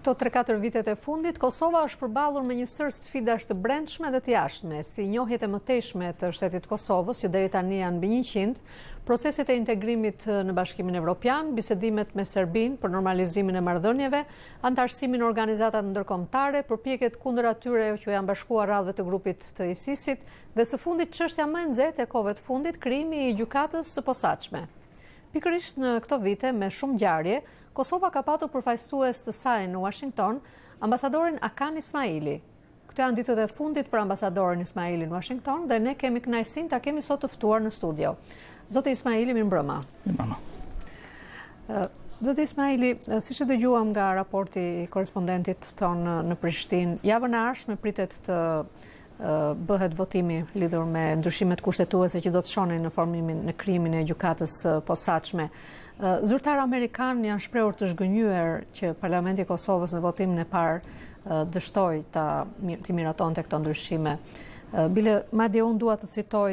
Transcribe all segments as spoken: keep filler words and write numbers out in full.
këto tre katër vitet e fundit, Kosova është përballur me një sër sfidash të brendshme dhe të jashtme, si njohjet e mëtejshme të shtetit Kosovës, që deri tani janë mbi njëqind, proceset e integrimit në Bashkimin Evropian, bisedimet me Serbinë për normalizimin e marrëdhënieve, anëtarësimin e organizatat ndërkombëtare, përpjekjet kundër atyre që janë bashkuar radhëve të grupit të ISIS-it, dhe së fundit çështja më e nxehtë e kohëve të fundit, krijimi i Gjykatës së Posaçme. Pikërisht në këto vite, me shumë ngjarje, Kosova ka patur përfaqësues të saj në Uashington, ambasadorin Akan Ismaili. Këto janë ditët e fundit për ambasadorin Ismaili në Uashington dhe ne kemi kënaqësinë ta kemi sot të ftuar në studio. Zoti Ismaili, mirëmbrëma. Mirëmbrëma. Zoti Ismaili, siç e dëgjuam nga raporti i korrespondentit ton në Prishtinë, javën e ardhshme pritet të bëhet votimi lidhur me ndryshimet kushtetuese që do të shonin në formimin në krijimin e Gjykatës së Posaçme. Zyrtarë amerikanë janë shprehur të zgënjur që Parlamenti i Kosovës në votimin e parë dështoi ta të miratonte këto ndryshime. Bile madje unë dua të citoj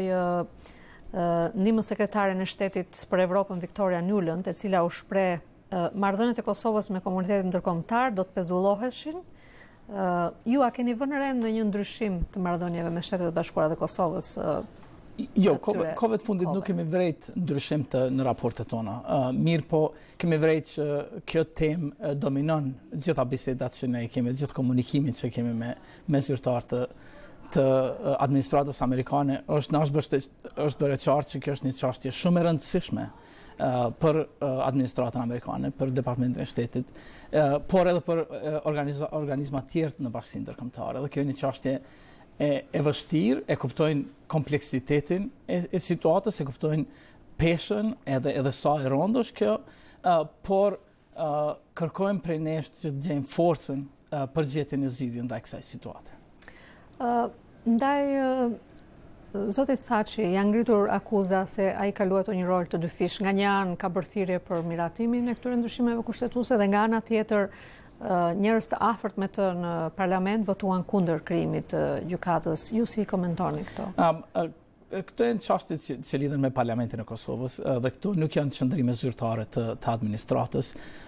ndihmës sekretaren e shtetit për Evropën Victoria Nuland, e cila u shpreh marrëdhëniet e Kosovës me komunitetin ndërkombëtar do të pezulloheshin. Uh, ju a keni vënë re në një ndryshim të marrëdhënieve me Shtetet e Bashkuara të Kosovës? Uh, jo, kohëve të fundit nuk kemi vrejt ndryshim të në raportet tona. Uh, mirë po, kemi vrejt që kjo temë dominon gjitha bisedat që ne kemi, gjithë komunikimin që kemi me, me zyrtar të, të administratës amerikane. është nash është bërë qartë që kjo është një çështje shumë e rëndësishme Uh, për uh, administratën amerikane, për Departamentin e Shtetit, uh, por edhe për uh, organiza, organizma tjerë në bashkinë ndërkombëtare. Dhe kjo është një çështje e, e vështirë, e kuptojnë kompleksitetin e, e situatës, e kuptojnë peshën edhe, edhe sa e rëndë është kjo, uh, por uh, kërkojmë prej nesh që të gjejmë forcën uh, për gjetjen e zgjidhjes ndaj kësaj situate. Uh, ndaj uh... Zoti Thaçi, janë ngritur akuza se ai ka luajtur një rol të dyfish. Nga një anë ka bërë thirrje për miratimin e këtyre ndryshimeve kushtetuese dhe nga ana tjetër njerëz të afërt me të në parlament votuan kundër krijimit të gjykatës. Ju si i komentoni këto? Um, uh, Këto janë çështje që, që lidhen me Parlamentin e Kosovës dhe këto nuk janë qëndrime zyrtare të, të administratës,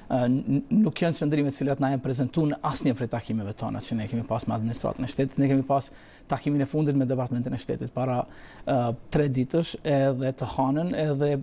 nuk janë qëndrime të cilat na janë prezantuar në asnjë prej takimeve tona që ne kemi pas me administratën e shtetit. Ne kemi pas takimin e fundit me Departamentin e Shtetit para uh, tre ditësh edhe të hanën edhe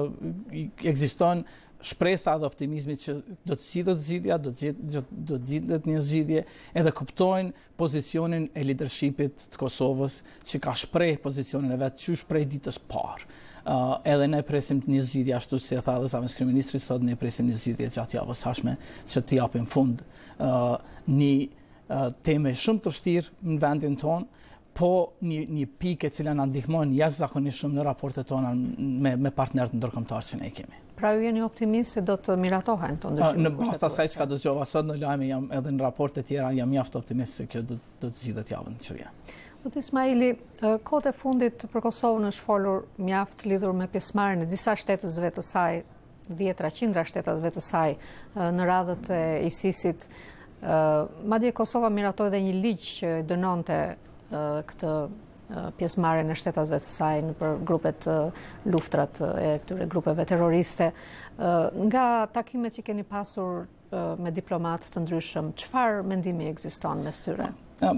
ekziston uh, shpresa dhe optimizmi që do të zgjidhet zgjidhja, do të do të zgjidhet një zgjidhje, edhe kuptojnë pozicionin e leadershipit të Kosovës që ka shpreh pozicionin e vet qysh prej ditës parë. Uh, edhe ne presim një zgjidhje ashtu si e tha dhe Zëvendësi Kryeministri, sot ne presim një zgjidhje gjatë javës së ardhshme që të japim fund uh, një uh, teme shumë të vështirë në vendin tonë, po një, një pikë e cila na ndihmon jashtëzakonisht shumë në raportet tona me, me partnerët ndërkombëtar që ne kemi. Pra ju jeni optimist se do të miratohen të ndryshime? Në bazë të asaj çka dëgjova sot në lajme jam edhe në raporte tjera jam mjaft optimist se kjo do, do të zgjidhet javën që vjen. Zoti Ismaili, kohët e fundit për Kosovën është folur mjaft lidhur me pjesëmarrjen e disa shtetësve të saj, dhjetra qindra shtetësve të saj në radhët e ISIS-it. Madje Kosova miratoi dhe një ligj që dënonte këtë pjesëmarrjen e shtetësve të saj në për grupet luftrat e këtyre grupeve terroriste. Nga takimet që keni pasur me diplomatë të ndryshëm, çfarë mendimi ekziston mes tyre?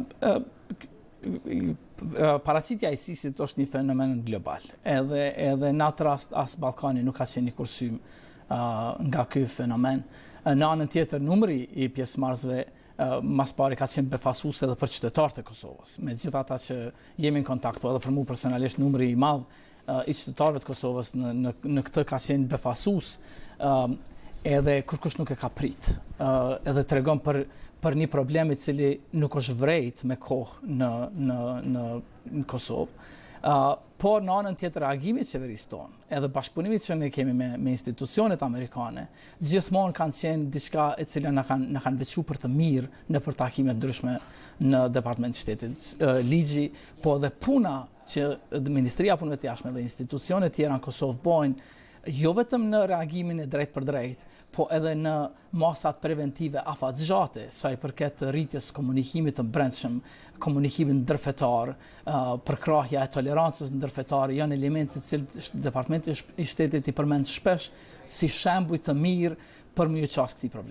Paraqitja e ISIS-it është një fenomen global. Edhe edhe në atë rast as Ballkani nuk ka qenë i kursym nga ky fenomen. Në anën tjetër, numri i pjesëmarrësve mas pari ka qenë befasues edhe për qytetarët e Kosovës. Me gjithë ata që jemi në kontakt, po edhe për mua personalisht numri i madh uh, i qytetarëve të Kosovës në, në, në këtë ka qenë befasues, uh, edhe kërkush nuk e ka prit. Uh, edhe tregon për për një problem i cili nuk është vrejt me kohë në në në, në Kosovë. Uh, po në anën tjetër reagimit qeverisë tonë, edhe bashkëpunimit që ne kemi me, me institucionet amerikane, gjithmonë kanë qenë diçka e cila na kanë na kanë veçuar për të mirë në për takime ndryshme në Departamentin e Shtetit. Uh, ligji, po edhe puna që Ministria e Punëve të Jashtme dhe institucionet tjera në Kosovë bojnë, jo vetëm në reagimin e drejt për drejt, po edhe në masat preventive afatgjate, sa i përket rritjes komunikimit të brendshëm, komunikimin ndërfetar, uh, përkrahja e tolerancës ndërfetare, janë elemente të cilët Departamenti i Shtetit i përmend shpesh si shembuj të mirë për më u çast këtij problemi.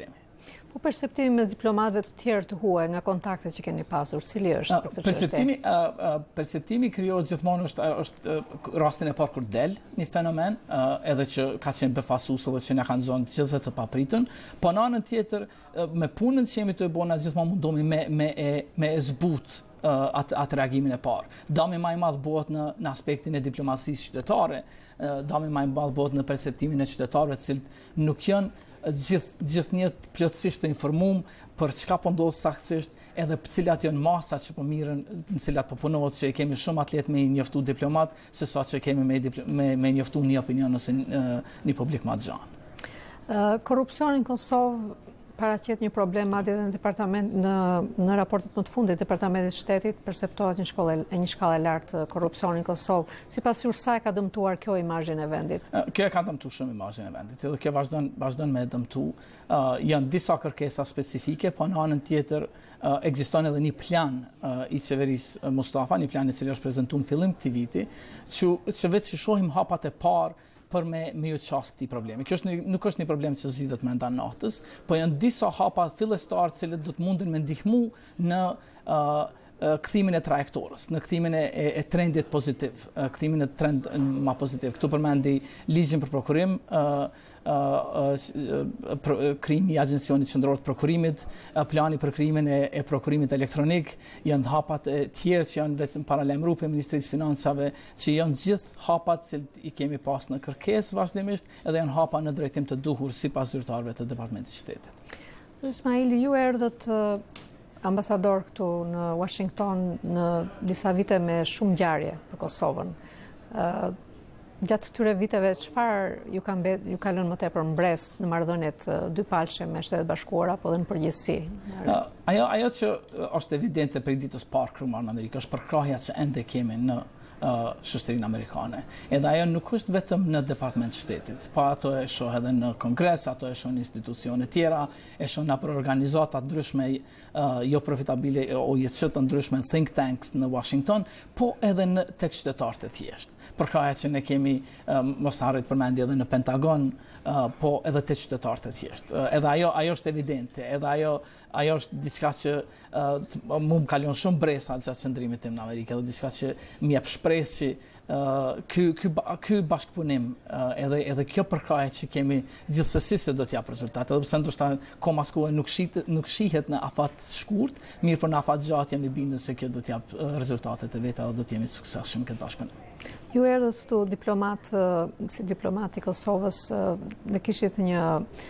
Po perceptimi mes diplomatëve të tjerë të huaj nga kontaktet që keni pasur, cili është për këtë perceptimi perceptimi krijohet gjithmonë është është rastin e parë kur del një fenomen, edhe që ka qenë befasues edhe që na kanë zonë të gjithëve të papritën, po në anën tjetër me punën që jemi të bëna gjithmonë mundohemi me me e, me e zbut atë at reagimin e parë. Dami më i madh bëhet në, në aspektin e diplomacisë qytetare, dami më i madh bëhet në perceptimin e qytetarëve të cilët nuk janë gjithë gjithnjët plotësisht të informuar për çka po ndodh saktësisht, edhe cilat janë masat që po mirën, në cilat po punohet, që kemi shumë atlet me njoftu diplomat, se sa që kemi me, me, me njoftu një opinion ose një, një publik ma të gjanë. Uh, korrupsioni në Kosovë paraqet një problem madje në departament në në raportet më të fundit departamentit të shtetit perceptohet një shkollë e një shkallë e lartë korrupsioni në Kosovë. Sipas jush sa e ka dëmtuar kjo imazhin e vendit? Kjo e ka dëmtuar shumë imazhin e vendit. Edhe kjo vazhdon vazhdon me dëmtu. Uh, janë disa kërkesa specifike, po në anën tjetër uh, ekziston edhe një plan uh, i qeverisë Mustafa, një plan i cili është prezantuar në fillim të këtij viti, që që vetë që shohim hapat e parë për me, me ju qasë këti problemi. Kjo është një, nuk është një problem që zgjidhet me nda natës, po janë disa hapa fillestar që do të mundin me ndihmu në uh, kthimin e trajektorës, në kthimin e, e trendit pozitiv, kthimin e trend ma pozitiv. Këtu përmendi ligjin për prokurim, uh, uh, uh, pro, krijimi i agjencionit qendror të prokurimit, uh, plani për krijimin e, e prokurimit elektronik, janë hapat e tjerë që janë vetëm paralajmëruar për Ministrisë Financave, që janë gjithë hapat që i kemi pas në kërkesë vazhdimisht, edhe janë hapa në drejtim të duhur sipas zyrtarëve të Departamentit të Shtetit. Ismaili, ju erdhët uh... ambasador këtu në Uashington në disa vite me shumë ngjarje për Kosovën. Uh, gjatë këtyre viteve, çfarë ju ka mbet, ju ka lënë më tepër mbres në marrëdhëniet uh, dypalqe me Shtetet Bashkuara apo edhe në përgjithësi? Uh, ajo, ajo që është evidente për ditës parë kryemar në Amerikë është përkrahja që ende kemi në Uh, shoqërinë amerikane. Edhe ajo nuk është vetëm në Departament të Shtetit, po ato e shoh edhe në Kongres, ato e shoh në institucione tjera, e shoh në për organizata ndryshme uh, jo profitabile o jetësë të ndryshme, think tanks në Washington, po edhe në tek qytetarët e thjeshtë. Përkraja që ne kemi, uh, mos harrit përmendje edhe në Pentagon, uh, po edhe tek qytetarët e thjeshtë. Uh, edhe ajo ajo është evidente, edhe ajo ajo është diçka që uh, mu më kalon shumë bresa gjatë qëndrimit tim në Amerikë, edhe diçka që më jep shpresë që uh, ky ky ky bashkëpunim uh, edhe edhe kjo përkraje që kemi gjithsesi se do të jap rezultate, edhe pse ndoshta koma skuaj nuk shihet nuk shihet në afat shkurt, mirë për në afat gjatë jam i bindur se kjo do të jap uh, rezultatet e veta dhe do të jemi të suksesshëm këtë bashkëpunim. Ju erdhët këtu diplomat uh, si diplomat i Kosovës uh, dhe kishit një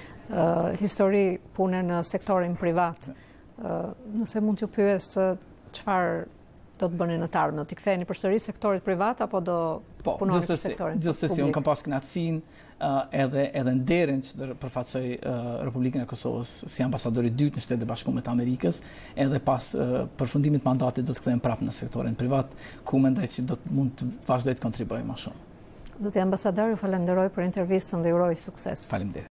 Uh, histori pune në sektorin privat. Uh, nëse mund t'ju pyes uh, çfarë do të bëni në të ardhmen? Do t'i ktheheni përsëri sektorit privat apo do po, punoni për sektorin publik? Gjithsesi, unë kam pas kënaqësinë uh, edhe edhe nderin që përfaqësoj uh, Republikën e Kosovës si ambasadori i dytë në Shtetet e Bashkuara të Amerikës, edhe pas uh, përfundimit të mandatit do të kthehem prapë në sektorin privat, ku mendoj se do të mund të vazhdoj të kontribuoj më shumë. Zoti ambasador, ju falenderoj për intervistën dhe ju uroj sukses. Faleminderit.